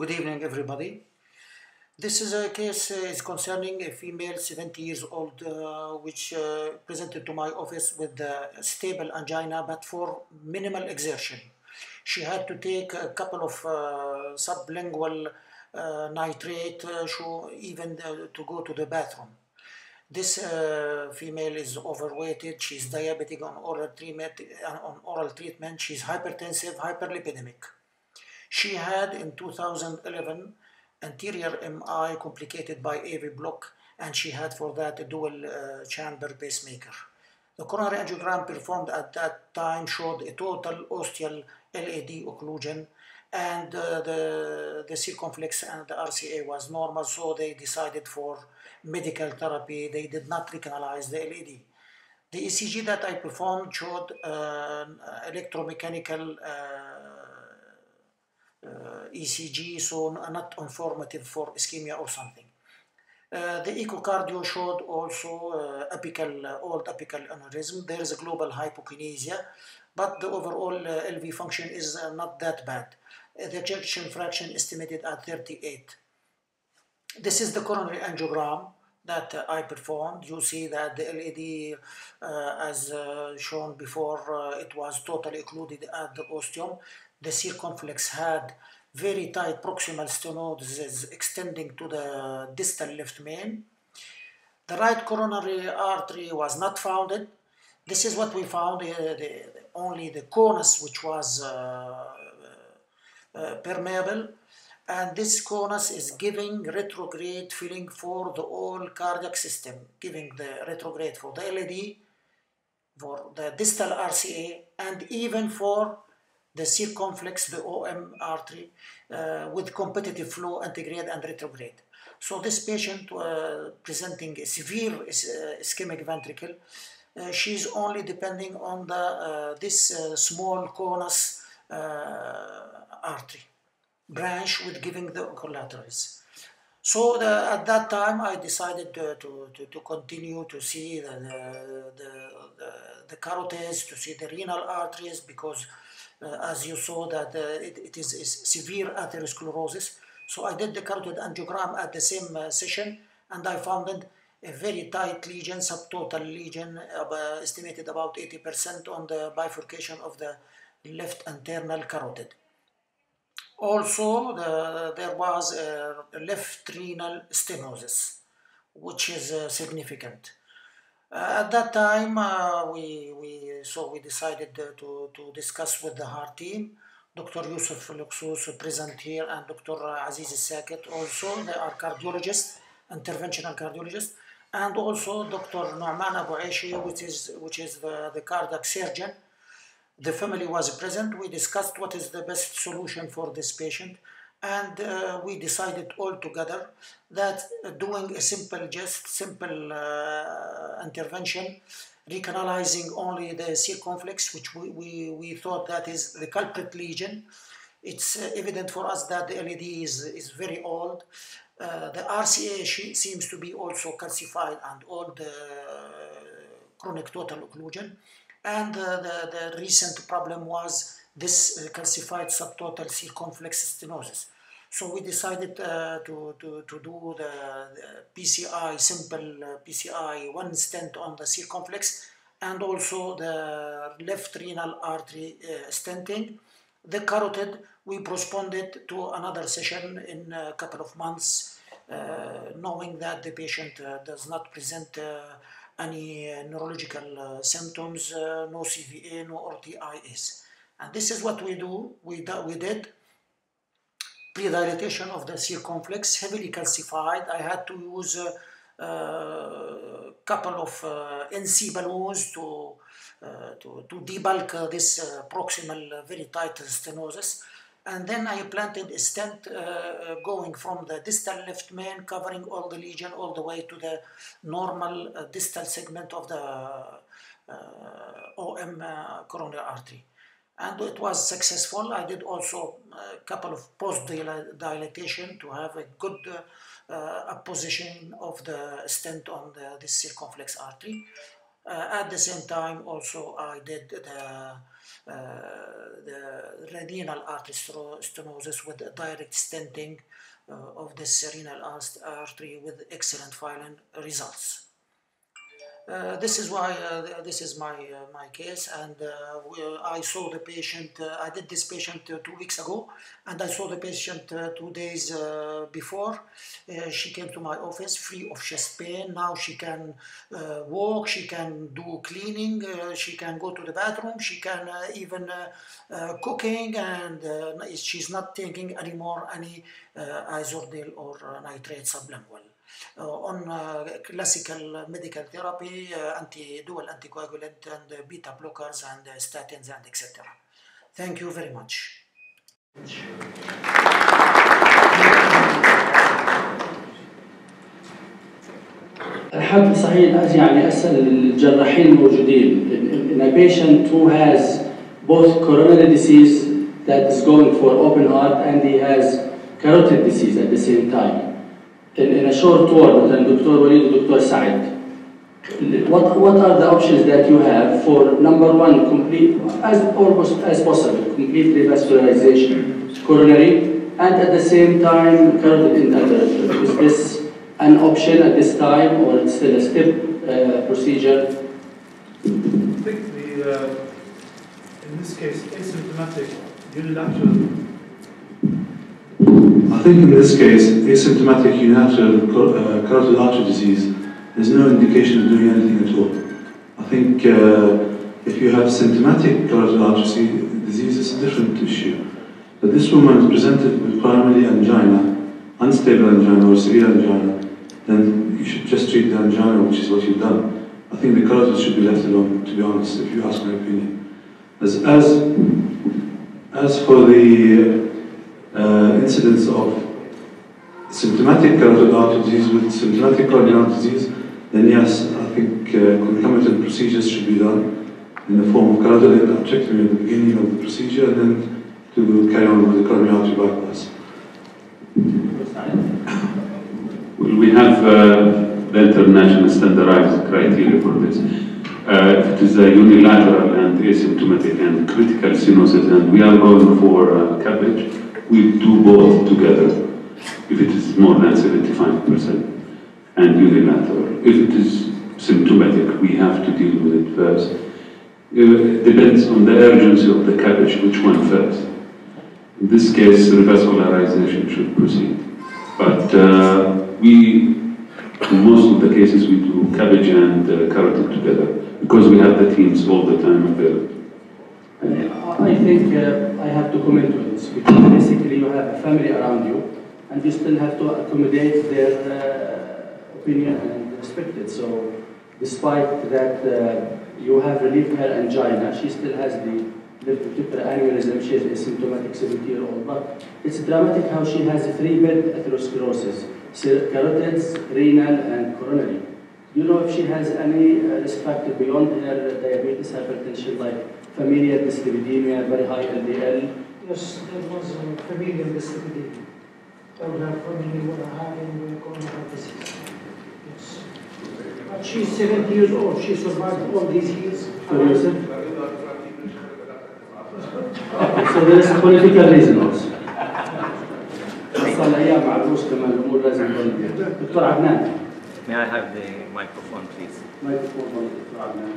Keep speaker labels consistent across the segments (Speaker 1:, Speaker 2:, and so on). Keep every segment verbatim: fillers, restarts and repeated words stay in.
Speaker 1: Good evening, everybody. This is a case uh, is concerning a female seventy years old uh, which uh, presented to my office with uh, stable angina but for minimal exertion. She had to take a couple of uh, sublingual uh, nitrate uh, show, even uh, to go to the bathroom. This uh, female is overweighted, she's diabetic on oral treatment, uh, on oral treatment, she's hypertensive, hyperlipidemic. She had in two thousand eleven anterior M I complicated by A V block, and she had for that a dual uh, chamber pacemaker. The coronary angiogram performed at that time showed a total ostial L A D occlusion, and uh, the, the circumflex and the R C A was normal, so they decided for medical therapy. They did not recanalize the L A D. The E C G that I performed showed uh, electromechanical uh, uh, E C G, so not informative for ischemia or something. Uh, the echocardio showed also uh, apical, uh, old apical aneurysm. There is a global hypokinesia, but the overall uh, L V function is uh, not that bad. Uh, the ejection fraction estimated at thirty-eight. This is the coronary angiogram that uh, I performed. You see that the L A D, uh, as uh, shown before, uh, it was totally occluded at the ostium. The circumflex had very tight proximal stenosis extending to the distal left main. The right coronary artery was not founded. This is what we found, uh, the, the, only the conus which was uh, uh, permeable. And this conus is giving retrograde filling for the whole cardiac system, giving the retrograde for the L A D, for the distal R C A, and even for the circumflex, the O M artery, uh, with competitive flow, antegrade and retrograde. So this patient uh, presenting a severe uh, ischemic ventricle, uh, she's only depending on the, uh, this uh, small conus uh, artery branch with giving the collaterals. So the, at that time I decided uh, to, to, to continue to see the, the, the, the, the carotids, to see the renal arteries, because Uh, as you saw that uh, it, it is, is severe atherosclerosis. So I did the carotid angiogram at the same uh, session, and I found a very tight lesion, subtotal lesion, uh, estimated about eighty percent on the bifurcation of the left internal carotid. Also, the, there was a left renal stenosis, which is uh, significant. Uh, at that time, uh, we, we, so we decided uh, to, to discuss with the heart team. Doctor Yusuf Luxus present here, and Doctor Aziz Saket also. They are cardiologists, interventional cardiologists, and also Doctor Nu'man Abu Aishi, which is, which is the, the cardiac surgeon. The family was present. We discussed what is the best solution for this patient, and uh, we decided all together that uh, doing a simple, just simple uh, intervention, recanalizing only the circumflex, which we, we, we thought that is the culprit lesion. It's uh, evident for us that the L A D is, is very old. Uh, the R C A seems to be also calcified and all the chronic total occlusion. And uh, the, the recent problem was this uh, calcified subtotal circumflex stenosis. So we decided uh, to, to, to do the, the P C I, simple uh, P C I, one stent on the circumflex, and also the left renal artery uh, stenting. The carotid, we postponed it to another session in a couple of months, uh, knowing that the patient uh, does not present uh, any uh, neurological uh, symptoms, uh, no C V A, no R T I S. And this is what we do, we, we did. Pre-dilatation of the circumflex, heavily calcified. I had to use a uh, uh, couple of uh, N C balloons to, uh, to, to debulk uh, this uh, proximal uh, very tight stenosis. And then I implanted a stent uh, going from the distal left main, covering all the lesion all the way to the normal uh, distal segment of the uh, O M uh, coronary artery. And it was successful. I did also a couple of post-dilatation to have a good uh, uh, apposition of the stent on the, this circumflex artery. Uh, at the same time, also I did the the renal artery stenosis with direct stenting uh, of this renal artery with excellent filing results. Uh, this is why uh, this is my uh, my case, and uh, I saw the patient. Uh, I did this patient uh, two weeks ago, and I saw the patient uh, two days uh, before. Uh, she came to my office free of chest pain. Now she can uh, walk, she can do cleaning, uh, she can go to the bathroom, she can uh, even uh, uh, cooking, and uh, she's not taking anymore any uh, Izordil or uh, nitrate sublingual. Uh, on uh, classical medical therapy, uh, anti dual anticoagulant and uh, beta blockers and uh, statins and et cetera. Thank you very much.
Speaker 2: حاب صحيح يعني أسأل الجراحين الموجودين in a patient who has both coronary disease that is going for open heart and he has carotid disease at the same time. In, in a short word, مثلا دكتور وليد ودكتور سعد, what what are the options that you have for number one, complete as almost as possible, complete revascularization, coronary, and at the same time carotid intervention? Is this an option at this time, or it's still a step uh, procedure?
Speaker 3: I think the uh, in this case asymptomatic unilateral.
Speaker 4: I think in this case, asymptomatic unilateral uh, carotid artery disease, there's no indication of doing anything at all. I think uh, if you have symptomatic carotid artery disease, it's a different issue. But this woman is presented with primarily angina, unstable angina or severe angina, then you should just treat the angina, which is what you've done. I think the carotid should be left alone, to be honest, if you ask my opinion. As, as, as for the Uh, incidence of symptomatic carotid artery disease with symptomatic coronary artery disease, then yes, I think uh, concomitant procedures should be done in the form of carotid endarterectomy at the beginning of the procedure, and then to carry on with the coronary artery bypass.
Speaker 5: Well, we have uh, the international standardized criteria for this. Uh, it is a unilateral and asymptomatic and critical stenosis, and we are going for uh, CABG. We do both together if it is more than seventy-five percent and unilateral. If it is symptomatic, we have to deal with it first. It depends on the urgency of the CABG, which one first. In this case, revascularization should proceed. But uh, we, in most of the cases, we do CABG and uh, carotid together because we have the teams all the time available.
Speaker 2: I think uh, I have to comment on this because basically you have a family around you and you still have to accommodate their uh, opinion and respect it. So despite that uh, you have relieved her angina, she still has the left ventricular aneurysm, she is asymptomatic seventy year old, but it's dramatic how she has three bed atherosclerosis, carotids, renal and coronary. Do you know if she has any uh, risk factor beyond her diabetes, hypertension, like familial dyslipidemia, very high L D L?
Speaker 1: Yes, there was a familial dyslipidemia. All her family were having coronary disease. Yes. But she's seventy years old. She survived all these years.
Speaker 2: So there is a political reason also. صار الأيام عروس كمان الأمور لازم تكون. دكتور عدنان.
Speaker 6: May I have the microphone, please?
Speaker 2: Microphone, Doctor Adnan.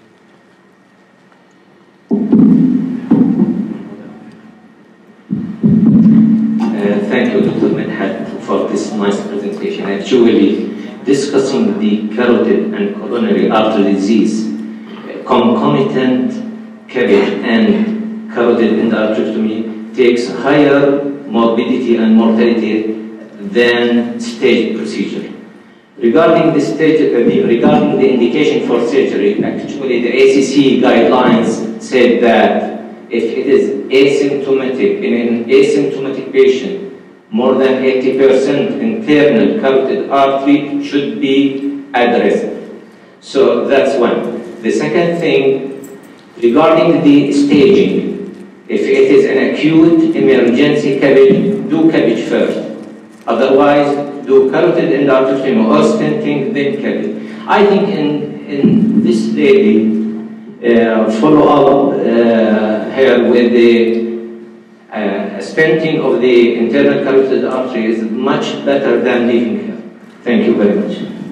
Speaker 6: Uh, thank you, Doctor Medhat, for this nice presentation. Actually, discussing the carotid and coronary artery disease, concomitant CABG and carotid endarterectomy takes higher morbidity and mortality than stage procedure. Regarding the stage, uh, regarding the indication for surgery, actually the A C C guidelines said that if it is asymptomatic, in an asymptomatic patient, more than eighty percent internal carotid artery should be addressed. So that's one. The second thing, regarding the staging, if it is an acute emergency CABG, do CABG first. Otherwise, do carotid endarterectomy or stenting, then CABG. I think in, in this lady, uh, follow-up uh, her with the uh, stenting of the internal carotid artery is much better than leaving her. Thank you very much.